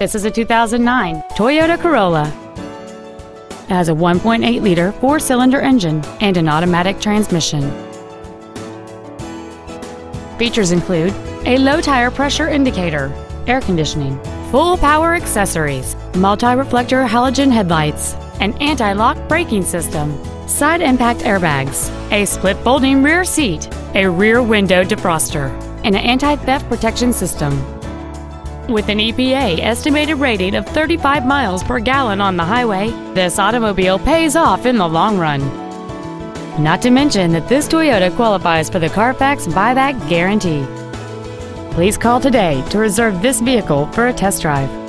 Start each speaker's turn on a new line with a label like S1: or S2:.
S1: This is a 2009 Toyota Corolla. It has a 1.8-liter four-cylinder engine and an automatic transmission. Features include a low-tire pressure indicator, air conditioning, full power accessories, multi-reflector halogen headlights, an anti-lock braking system, side impact airbags, a split folding rear seat, a rear window defroster, and an anti-theft protection system. With an EPA estimated rating of 35 miles per gallon on the highway, this automobile pays off in the long run. Not to mention that this Toyota qualifies for the Carfax buyback guarantee. Please call today to reserve this vehicle for a test drive.